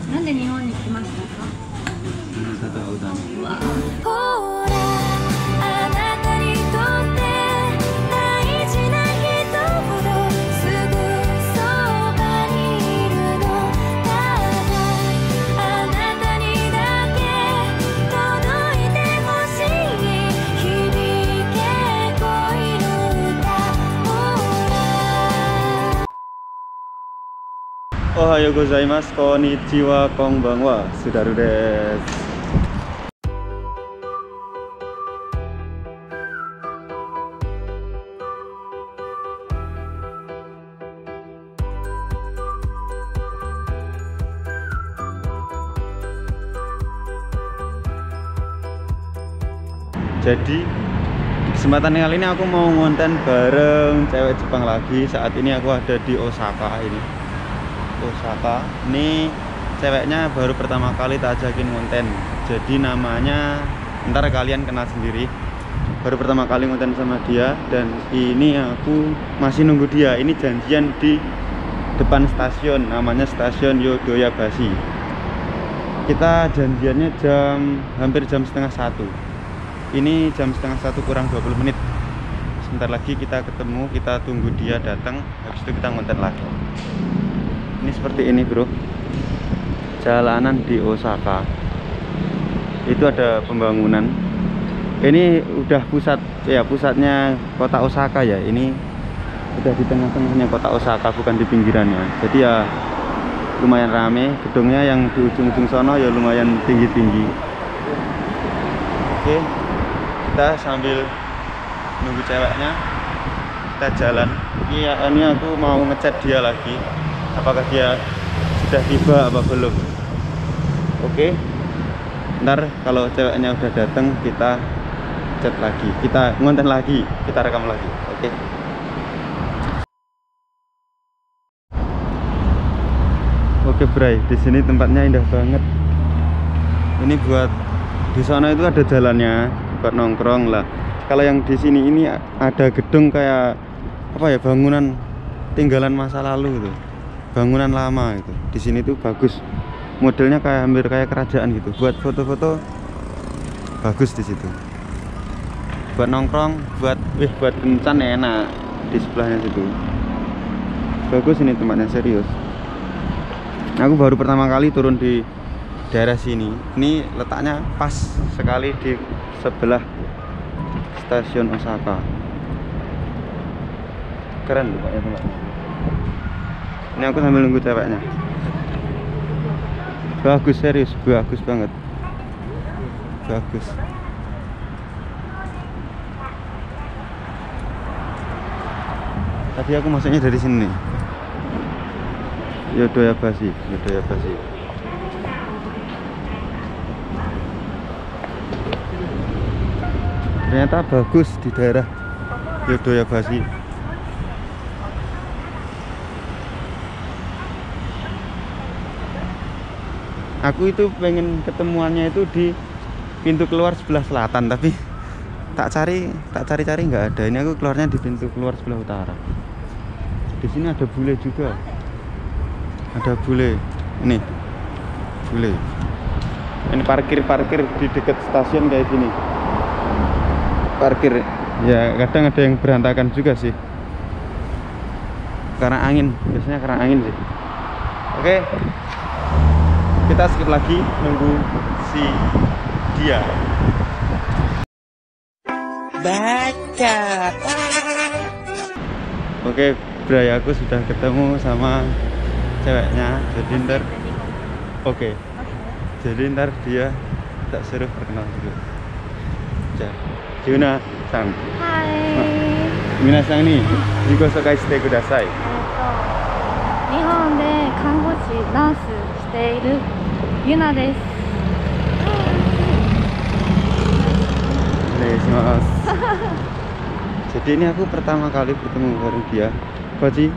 なんで日本に来ましたか？ ふるさと会うため。 うわ。 ほらあなたにとって大事な人ほどすぐそばにいるの。ただあなたにだけ届いてほしい響け恋の歌。ほら Ohayo gozaimasu, konnichiwa, konbanwa, Sudaru desu. Jadi di kesempatan kali ini aku mau ngonten bareng cewek Jepang lagi. Saat ini aku ada di Osaka ini. Osaka ini ceweknya baru pertama kali tak ajakin konten, jadi namanya ntar kalian kenal sendiri. Baru pertama kali konten sama dia, dan ini aku masih nunggu dia. Ini janjian di depan stasiun, namanya stasiun Yodoyabashi. Kita janjiannya hampir jam setengah 1. Ini jam setengah 1 kurang 20 menit. Sebentar lagi kita ketemu, kita tunggu dia datang, habis itu kita konten lagi. Ini seperti ini bro, jalanan di Osaka. Itu ada pembangunan. Ini udah pusatnya kota Osaka ya. Ini udah di tengah-tengahnya kota Osaka, bukan di pinggirannya. Jadi ya lumayan rame. Gedungnya yang di ujung-ujung sono ya lumayan tinggi-tinggi. Oke, kita sambil nunggu ceweknya, kita jalan. Ini aku mau ngechat dia lagi, apakah dia sudah tiba apa belum. Oke, ntar kalau ceweknya udah datang kita chat lagi, kita ngonten lagi, kita rekam lagi. Oke. Oke Bray, di sini tempatnya indah banget. Ini buat di sana itu ada jalannya buat nongkrong lah. Kalau yang di sini ini ada gedung kayak apa ya, bangunan tinggalan masa lalu gitu. Bangunan lama itu. Di sini tuh bagus. Modelnya kayak hampir kayak kerajaan gitu. Buat foto-foto bagus di situ. Buat nongkrong, buat kencan enak di sebelahnya situ. Bagus ini tempatnya, serius. Aku baru pertama kali turun di daerah sini. Ini letaknya pas sekali di sebelah stasiun Osaka. Keren tuh Pak ya tempatnya. Ini aku sambil nunggu ceweknya. Bagus, serius, bagus banget. Bagus. Tadi aku masuknya dari sini. Yodoyabashi. Ternyata bagus di daerah Yodoyabashi. Aku itu pengen ketemuannya itu di pintu keluar sebelah selatan, tapi tak cari nggak ada. Ini aku keluarnya di pintu keluar sebelah utara. Di sini ada bule juga. Ada bule. Ini bule. Ini parkir di dekat stasiun kayak gini. Parkir ya, kadang ada yang berantakan juga sih. Karena angin, biasanya karena angin sih. Oke. Kita skip lagi nunggu si dia. Baca. Oke, Bray, aku sudah ketemu sama ceweknya. Jadi ntar jadi ntar dia tak suruh perkenalan dulu. Yuna-san. Hai. Minasan ni zigousokai shite kudasai. 日本で看護師ナースしているユナです。 Jadi ini aku pertama kali bertemu bareng dia. Koji?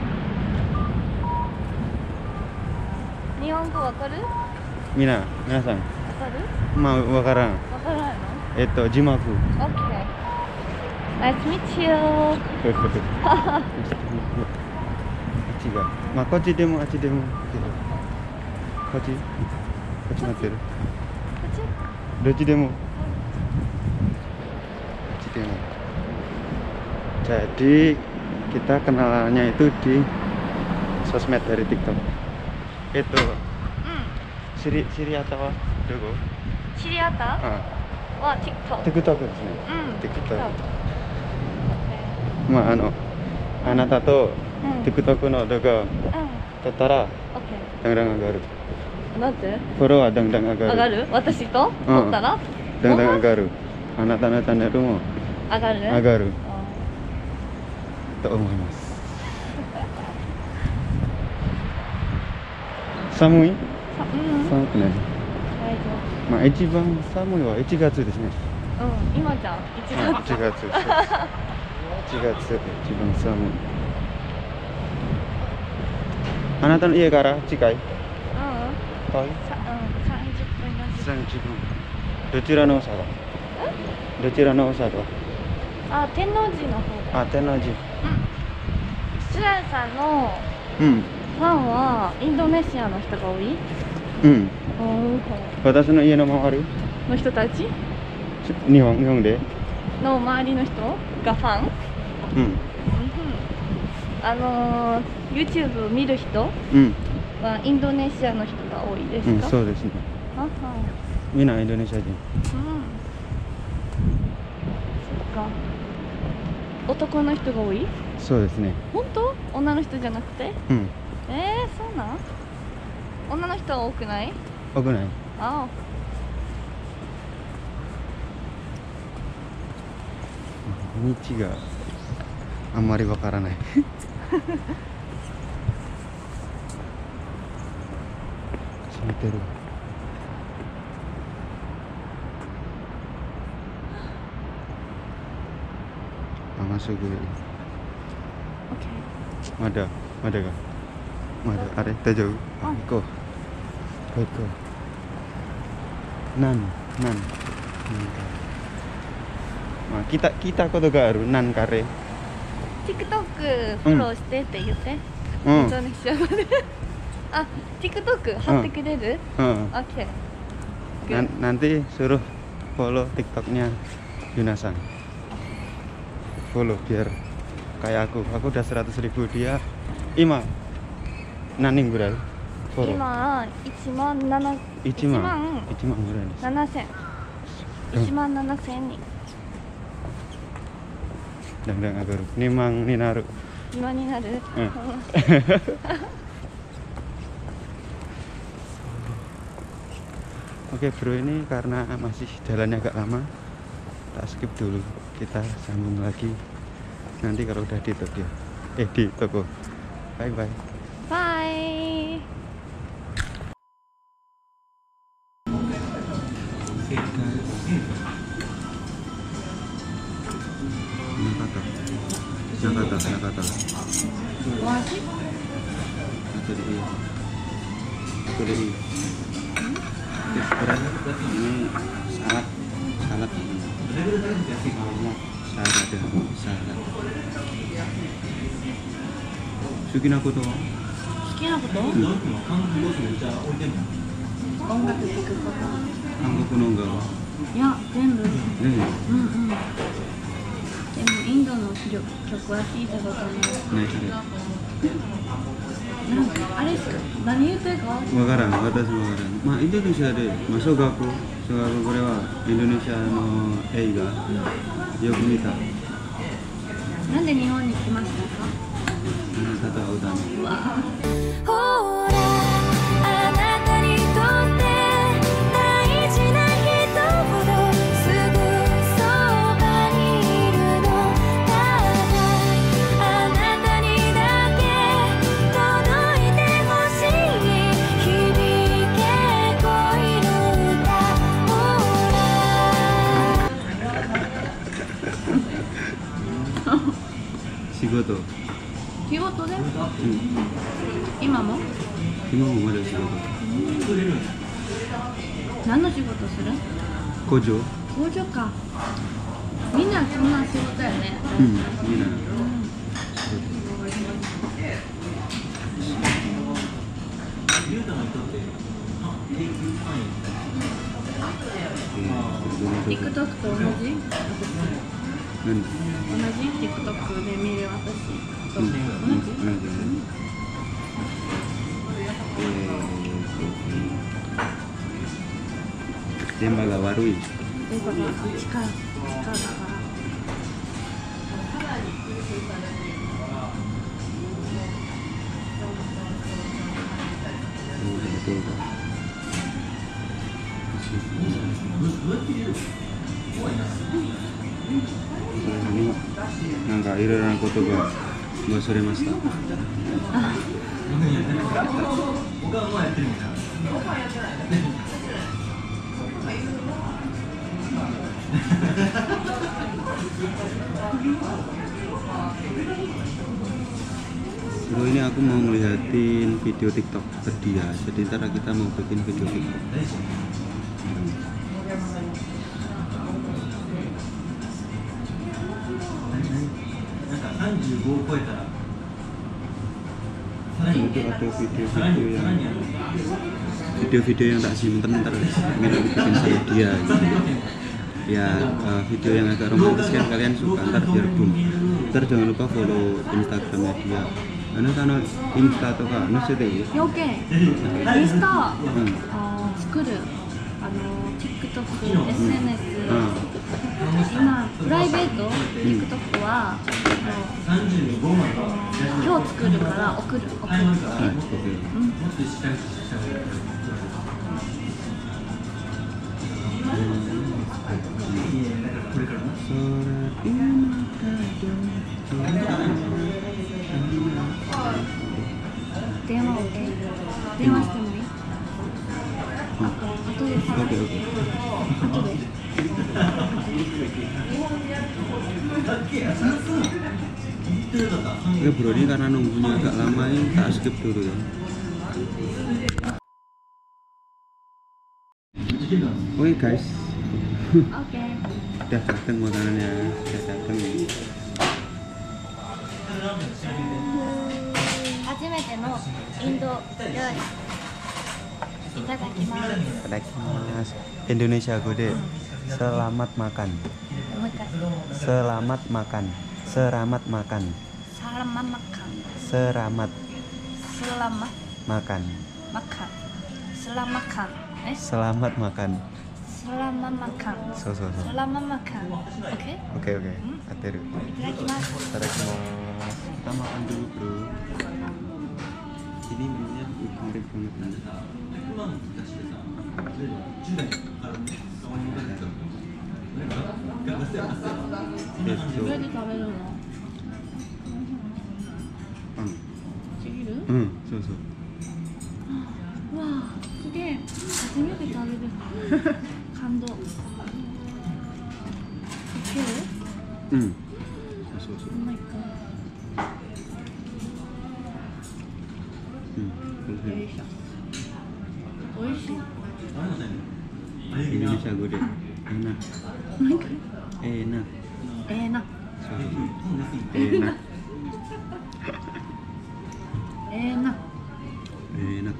日本語わかる？ Mina, minasan. わかる？ Ma wakaran. わからないの？ Jimaku. Okay. Nice to meet you. Koji ga. Ma koji demo, achi demo. こっち待ってる。 こっちどっちでも。どっちでも。Jadi kita kenalannya itu di sosmed dari TikTok. Itu うん知り合ったはどこ？ 知り合ったあ、 は TikTok。 TikTok ですね。 うん TikTok。 TikTok。 まああなたとうん TikTok の動画をうん撮ったら OK。 だんだん上がる。 なんてフォロワーだんだん上がる。 上がる？私と撮ったらだんだん上がる。あなたのチャンネルも上がる？ 上がるあと思います。寒い？ うん寒くない。 大丈まあ一番寒いは1月ですね。 夫。うん今じゃん1月。 1月。1月一番寒い。あなたの家から近い？ うん遠い？ 30分40分。 30分。どちらの大阪？どちらの大阪？ あ天王寺の方だ。 あ、天王寺。 シュランさんのうんファンはインドネシアの人が多い？ うん。 うん私の家の周りの人たち日本で。 の周りの人がファン？ うん YouTube 見る人うんはインドネシアの人が多いですうん、 か？ そうですね。 あはみんなインドネシア人。 うんそっか。男の人が多い？ そうですね。 本当？女の人じゃなくて？ うん。 そうなん？女の人は多くない？ 多くない？ あ道があんまりわからない。閉めてる。あ、masuk dulu. OK。 Ada kah? Ada, kita jauh. Oh. Iko. Nan. Ma, kitaことがある。nan kare。 TikTok フォローしてって言って。 うんインドネシア語で。あ、TikTok 貼ってくれる？ うん。 OK。 Nanti suruh follow TikToknya Yunasan. Follow biar kayak aku udah 100.000 dia. Ima naning gurai follow 今1万7 1万 1万ぐらいです。 7000 うん 1万7000人 Dang agaru nimang ninaru. 今になる。 うん Oke bro, ini karena masih jalannya agak lama, tak skip dulu. Kita sambung lagi nanti kalau udah di Tokyo. Di toko. Bye bye. バイ。 Nakata. Wajib? Jadi ini salad salad Suki na koto wa? 好きなこと？音楽聴くこと。 Hangoku no ongaku wa? いや、全部。 ねうんうん。でもインドの曲は聴いたことない。 ないそれ。 なんかあれ何言ってるか？ わからん、私もわからん。まあインドネシアで、まあ小学校これはインドネシアの映画よく見た。 なんで日本に来ましたか？ あなたと会うため。 ほら、あなたにとって大事な人ほどすぐそばにいるの。ただあなたにだけ届いてほしい。響け恋の歌。ほら。 仕事。 仕事で？ うん。 今も？ 今もまだ仕事。 何の仕事する？ 工場？ 工場か。みんなそんな仕事やね。 うん、みんな。 TikTok と同じ？ 何？ 同じ TikTok で見る私と同じ？ 電波が悪い。 電波が地下だから。 なんかいろいろなことが忘れました。Bro, ini aku mau ngeliatin video TikTok dia, jadi ntar kita mau bikin video TikTok. Itu ada video-video yang tak simpen, ntar ingin aku bikin sama dia gitu. Ya video yang agak romantis kan kalian suka, ntar biar boom. Ntar jangan lupa follow Instagramnya dia. Insta とか載せていい？ 要件インスタ作るTikTok、SNS、今プライベート TikTok は今日作るから送る。電話してもいい？後でさ。後で。 Ya bro, ini karena nunggunya agak lama ini tak skip dulu ya. Oke guys. Oke. Udah datang makanannya, udah datang ya. 初めてのインド料理いただきます。 Mas. Indonesia Gode. Selamat makan. Selamat makan. Selamat makan. Selamat makan. Selamat. Selamat makan. Makan. Selamat makan. Selamat makan. Selamat makan. Selamat makan. Oke? Oke. Ateru. Itadakimasu. Kita makan dulu bro. Ini menunya menarik banget nih. So. Wah, すげえ。初めて食べる。感動。いける？ そう。 Oh my god。おいしい。 Indonesia Gode. Enak. Enak. Enak. Enak. Enak. Enak.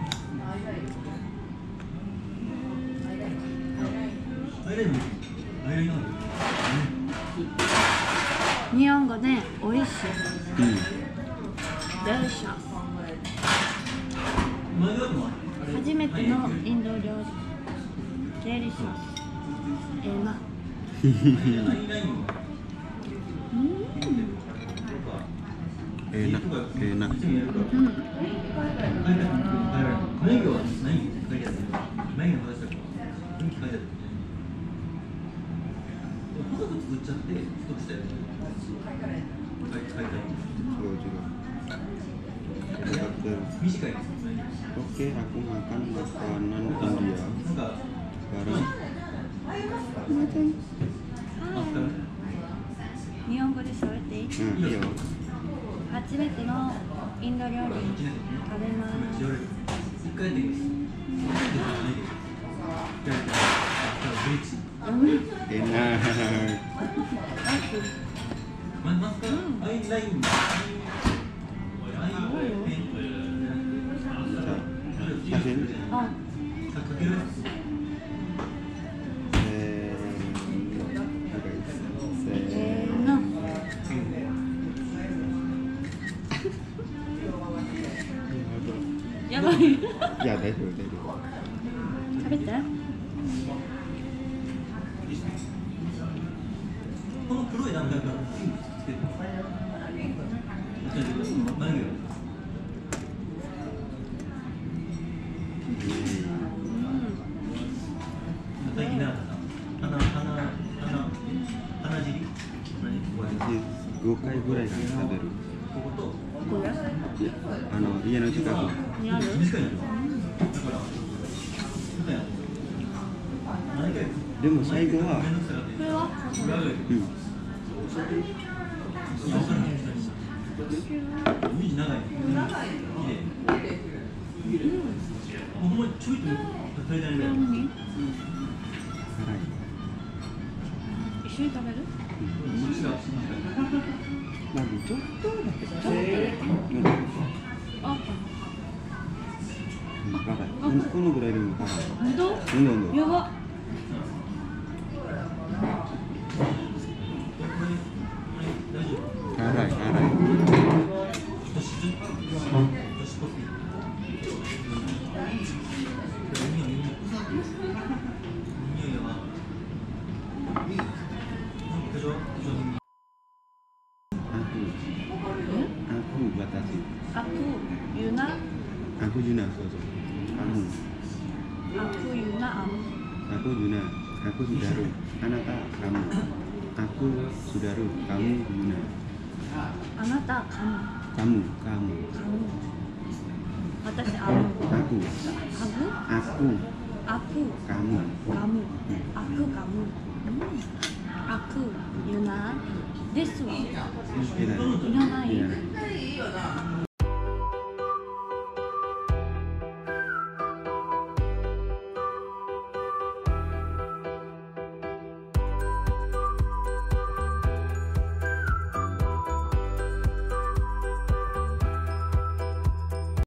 Nihongo de oishii. Delicious. 初めてのインド料理。デリシャス。Enak. Enak. Oke, aku makan makanan India sekarang. 日本語で喋っていい？ いいよ。 初めてのインド料理食べます。 Enak. Asin. いや、大丈夫、大丈食べて。 この黒い段階からつけて眉毛最近なかった鼻尻夫。5回ぐらいから食べる。 こことこれ。 いや、家の近く。 にある。 短いのだから何回でも最後は、 これは。 うん。 指長い。ほんまにちょいと足りないぐらい。 何？ 辛い。 一緒に食べる？ まずちょっとだけ。 あ、 辛い。このぐらいでも辛い。 本当？ うん。 やば。 辛い、辛い。Aku batasi. Aku Yuna. Aku Yuna, kamu. Aku Yuna Am. Aku Yuna, aku Sudaru. Anata, kamu. Aku Sudaru, kamu Yuna. Anata Kamu. Kamu. Kamu. Watashi Amu. Aku. Kamu? Aku. Aku. Kamu. Kamu. Aku kamu. Aku Yuna. Desu wa? Iya. Iranai. Iya.